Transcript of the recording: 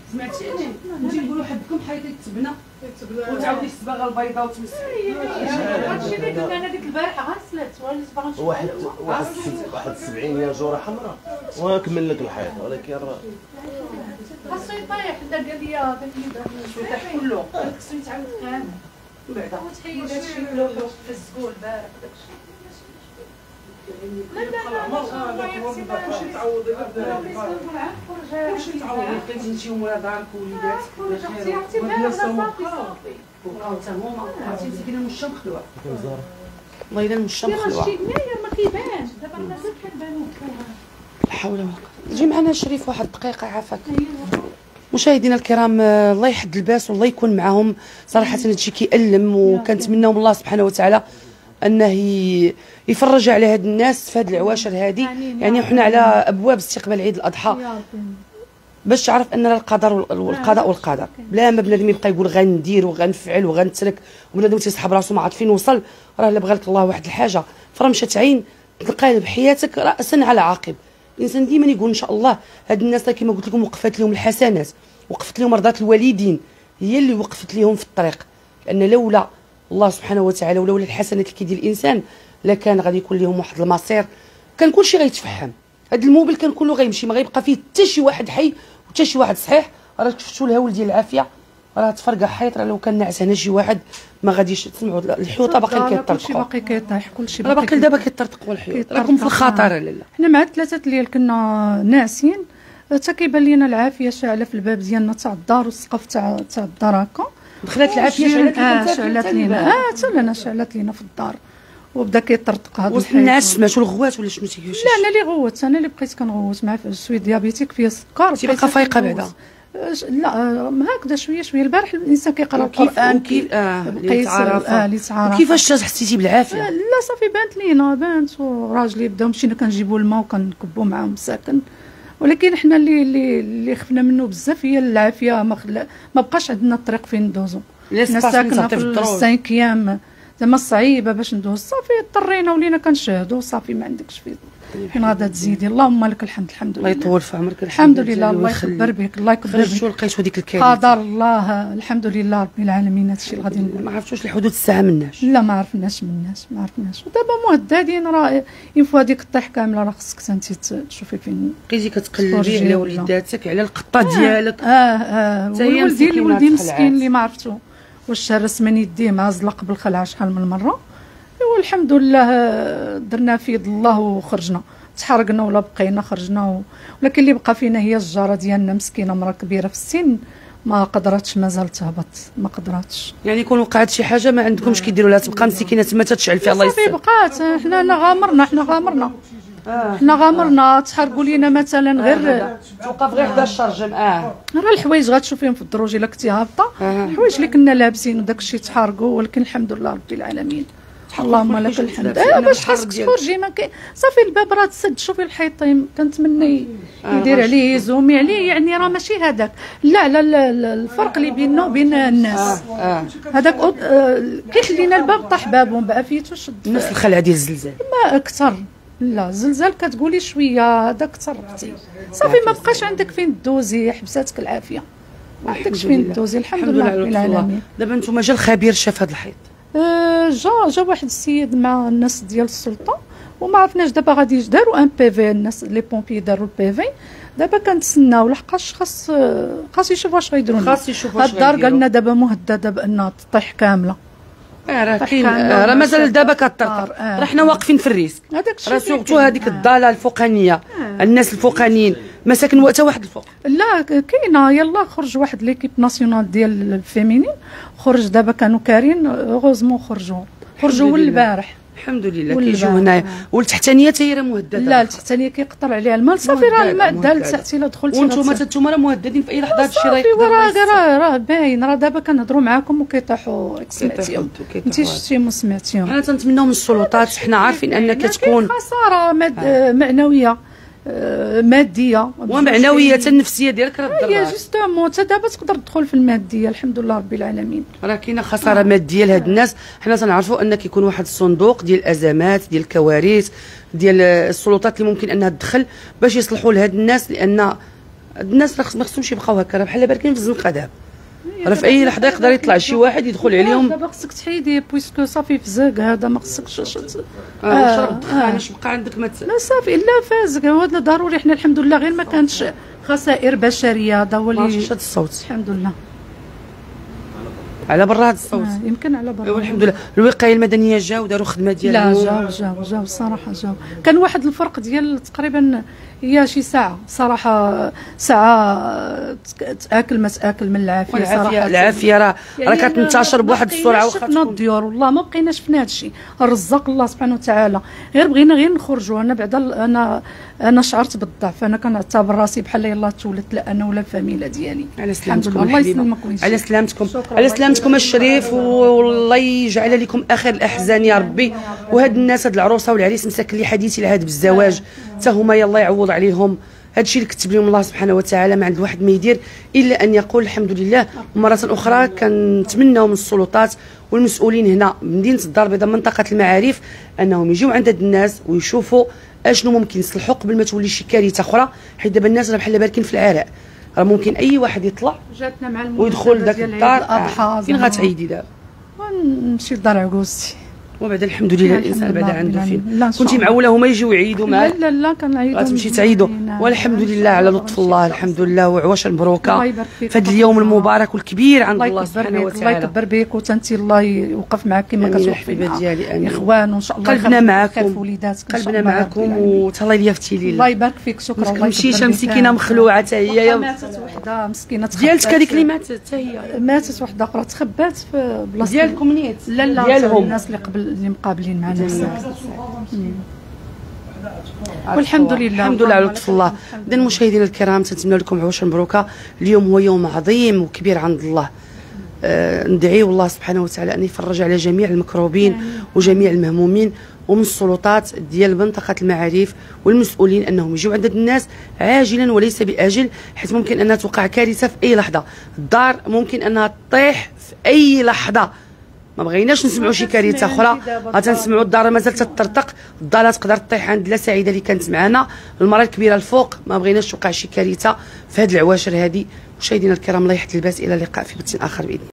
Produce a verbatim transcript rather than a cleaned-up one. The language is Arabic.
سمعتيني نجي نقولوا حدكم حيت يتبنى وتعاودي الصباغه البيضاء وتمسحي. هادشي اللي قلنا انا ديك البارحه غسلت ولا صباغه نشوف واحد واحد واحد سبعين يا جوره حمراء ونكمل لك الحيط، ولكن راه خاصو يطيح. لا قال لي داك اللي دار يطيح كله، خاصو يتعاود كامل بعدا وتحيد هادشي كله في الزقول البارح داكشي. لا لا لا كلشي تعوضي كلشي تعوضي. كنتي نمشيو مورا دارك ووليداتك بخير والناس صافي وبقاو حتى هما عرفتي مسكينه مشا مخلوع. والله الا المشا مخلوع. شي هنايا ما كيبانش دابا حنا غير كنبانو. لا حول ولا قوه. جي معنا شريف واحد الدقيقه عافاك. مشاهدينا الكرام الله يحد الباس والله يكون معهم. صراحه هادشي كيألم وكنتمناو من الله سبحانه وتعالى انه يفرج على هاد الناس في هاد العواشر هادي. يعني حنا على ابواب استقبال عيد الاضحى باش تعرف ان القدر والقضاء والقدر. بلا ما بنادم يبقى يقول غندير وغنفعل وغنترك وبنادم تيسحب راسو ما عارف فين وصل. راه الا بغى لك الله واحد الحاجه فراه مشات عين تلقى بحياتك راسا على عقب. الانسان ديما يقول ان شاء الله هاد الناس كما قلت لكم وقفت لهم الحسنات وقفت لهم رضات الوالدين هي اللي وقفت لهم في الطريق. لان لولا الله سبحانه وتعالى ولولا الحسنات اللي كيدير الانسان لكان غادي يكون لهم واحد المصير. كان كلشي غيتفحم. هذا الموبيل كان كله غيمشي ما غيبقى فيه حتى شي واحد حي وحتى شي واحد صحيح. راه شفتوا الهول ديال العافيه راه تفرقع حيط. راه لو كان ناعس هنا شي واحد ما غاديش تسمعوا الحيوطه باقي كيطرطقوا. كلشي باقي كيطيح كلشي باقي باقي دابا كيطرطقوا الحيوط. راكم في الخطر. لالا حنا مع ثلاثه الليل كنا ناعسين حتى كيبان لينا العافيه شاعله في الباب ديالنا تاع الدار والسقف تاع تاع الدار هكا. دخلت العافيه شعلت لنا شعلت لينا اه حتى لنا شعلت لينا في الدار وبدا كيطرطق هذا الحيط. الناس سمعتوا الغوات ولا شنو تيقولوا؟ لا انا اللي غوت انا اللي بقيت كنغوت مع شويه ديابيتيك فيا السكر تيبقى فايقه بعدا. لا هكذا شويه شويه. البارح الانسان كيقرا القران كيف اه اللي تعرف اه اللي تعرف. كيفاش حسيتي بالعافيه؟ لا صافي بانت لينا بانت وراجلي بداو مشينا كنجيبوا الماء وكنكبوا معاهم مساكن. ولكن حنا اللي اللي اللي خفنا منه بزاف هي العافيه. ما خلا ما بقاش عندنا الطريق فين ندوزو. حنا ساكنه في السانكيام زعما صعيبه باش ندوز. صافي اضطرينا ولينا كنشهدوا صافي ما عندكش فين فين غادا تزيدي. اللهم لك الحمد. الحمد لله الله يطول في عمرك. الحمد لله الله يكبر بك الله يكبر بك. شنو لقيتوا هذيك الكارثه؟ قدر الله الحمد لله رب العالمين. هادشي اللي غادي نقول. ما عرفتوش الحدود الساعه مناش؟ لا ما عرفناش مناش ما عرفناش. ودابا مهددين راه ينفوا هذيك الطيح كامله راه خصك انت تشوفي فين بقيتي كتقلبي على وليداتك على القطه ديالك. اه اه ولدي اللي ولدي مسكين اللي ما عرفتو واش هرس من يديه مع زلق بالخلعه شحال من مره. والحمد لله درنا في يد الله وخرجنا. تحرقنا ولا بقينا خرجنا و... ولكن اللي بقى فينا هي الجاره ديالنا مسكينه مرا كبيره في السن ما قدرتش مازال تهبط ما قدرتش. يعني يكون وقعت شي حاجه ما عندكمش كيديروا لها تبقى مسكينه تما تتشعل فيها الله يسر. صافي بقات حنا غامرنا حنا غامرنا حنا غامرنا. تحرقوا لينا مثلا غير توقف غير حدا الشرجم. اه راه الحوايج غتشوفيهم في الدروج الا كنتي هابطه. الحوايج اللي كنا لابسين وداك الشيء تحرقوا. ولكن الحمد لله رب العالمين اللهم لك الحمد. اه باش خاصك تخرجي ما كاين صافي الباب راه تسد. شوفي الحيط كنتمنى يدير عليه يزومي عليه. يعني راه ماشي هذاك لا على الفرق اللي بيننا وبين الناس. هذاك كيت لينا الباب طاح بابهم بقى فيتو شد نفس الخلعه ديال الزلزال ما اكثر. لا الزلزال كتقولي شويه هذا اكثر اختي. صافي ما بقاش عندك فين دوزي حبساتك العافيه ما عندكش فين دوزي. الحمد لله رب العالمين. دابا نتوما جا الخبير شاف هذا الحيط. أه جا جا واحد السيد مع الناس ديال السلطه وما عرفناش دابا غادي داروا ان بي في. الناس لي بومبي داروا البي في. دابا كنتسناو لحقاش خاص خاص يشوفوا واش غيديروا. خاص يشوفوا واش غيديروا. الدار قالنا دابا مهدده بانها تطيح كامله. اه راه كاين راه مازال دابا كطرطق. راه حنا واقفين في الريسك. راه سورتو هذيك الضاله الفوقانيه آه. الناس الفوقانيين ما ساكن حتى واحد الفوق. لا كاينه يلا خرج واحد ليكيب ناسيونال ديال الفيمينين خرج دابا كانوا كارين غوزمون خرجوا خرجوا البارح الحمد لله. كيجيو هنايا والتحتانيه حتى هي راه مهدده. لا التحتانيه كيقطر عليها الماء صافي راه الماء دال ساعتي لا دخلتي. وانتم انتم راه مهددين في اي لحظه هادشي راه يقدر راه راه باين. راه دابا كنهضروا معاكم وكيطيحوا سمعتيهم انت شفتيهم وسمعتيهم. حنا تنتمناو من السلطات. حنا عارفين ان كتكون خساره مد... آه. معنويه ماديه ومعنويه حتى النفسيه ديالك راه ضرها. هي جوستومون حتى دابا تقدر تدخل في الماديه. الحمد لله رب العالمين. راه كاينه خساره ماديه لهاد الناس. حنا تنعرفوا ان كيكون واحد الصندوق ديال الازمات ديال الكوارث ديال السلطات اللي ممكن انها تدخل باش يصلحوا لهاد الناس. لان الناس راه ما خصهمش يبقاو هكا، راه بحال باركين في الزنقه دابا، راه في اي لحظه يقدر يطلع شي واحد يدخل عليهم. دابا خصك تحيدي بويسكو صافي فزاق هذا، ما خصكش اه شرب الدخان اش بقى عندك ما لا صافي لا فازق هذا ضروري. حنا الحمد لله غير ما كانتش خسائر بشريه، هذا هو اللي ماشي هذا الصوت الحمد لله على برا هذا الصوت. آه يمكن على برا. ايوا الحمد لله. الوقايه المدنيه جاو داروا خدمه ديالهم. لا جاو جاو جاو الصراحه جاو. كان واحد الفرق ديال تقريبا هي شي ساعه صراحه، ساعه تاكل ما تاكل من العافيه صراحه. العافيه راه راه كتنتشر بواحد السرعه. واخا شفنا الديور والله ما بقينا شفنا هذا الشيء، الرزاق الله سبحانه وتعالى. غير بغينا غير نخرجوا. انا بعدا انا انا شعرت بالضعف، انا كنعتبر راسي بحال يلاه تولدت لا انا ولا الفاميله ديالي. على سلامتكم الله يسلمك على سلامتكم على سلامتكم الشريف، والله يجعل لكم اخر الاحزان يا ربي. وهاد الناس هاد العروسه والعريس مساكن اللي حديثي العهد بالزواج حتى هما يلا يعوض عليهم. هادشي اللي كتب لهم الله سبحانه وتعالى، ما عند الواحد ما يدير الا ان يقول الحمد لله. ومره اخرى كنتمناو من السلطات والمسؤولين هنا بمدينه الدار البيضاء منطقه المعارف انهم يجيو عند هاد الناس ويشوفوا اشنو ممكن يصلحوا قبل ما تولي شي كارثه اخرى، حيت دابا الناس راه بحال باركين في العراء، راه ممكن اي واحد يطلع جاتنا مع ويدخل داك الدار. آه. فين غتعيدي دابا؟ نمشي لدار عكوزتي. وبعد الحمد لله الانسان بعد عنده فين. كنتي معوله هما يجيو يعيدوا معاك؟ لا لا كنعيدوا غتمشي تعيدوا. والحمد لله على لطف الله، الحمد لله وعواش مبروكه في هذا اليوم المبارك والكبير عند الله سبحانه وتعالى. الله يكبر بك وتنتي الله يوقف معك كما كتوقفي مع الاخوان، وان شاء الله قلبنا معكم وليداتك قلبنا معكم وتهلاي ليا فتي لي. الله يبارك فيك. شكرا. الله مشيشه مسكينه مخلوعه حتى هي ماتت وحده مسكينه ديالتك هذيك اللي ماتت حتى هي ماتت، وحده اخرى تخبات في بلاصه ديالكم نيت. لا لا ديالهم الناس اللي قبل اللي مقابلين معنا والحمد لله الحمد لله على لطف الله. اذا مشاهدينا الكرام تنتمنى لكم عواشر مبروكه. اليوم هو يوم عظيم وكبير عند الله. آه ندعيو الله سبحانه وتعالى ان يفرج على جميع المكروبين وجميع المهمومين، ومن السلطات ديال منطقه المعارف والمسؤولين انهم يجيو عند الناس عاجلا وليس باجل، حيت ممكن انها توقع كارثه في اي لحظه. الدار ممكن انها تطيح في اي لحظه. ما بغيناش نسمعوا شي كارثه اخرى، غتنسمعوا الدار مازال تطرطق، الدار تقدر تطيح عند لا سعيده اللي كانت معنا، المراه الكبيره الفوق. ما بغيناش توقع شي كارثه في هذه العواشر هذه. مشاهدينا الكرام الله يحفظ الباس، الى اللقاء في بث اخر باذن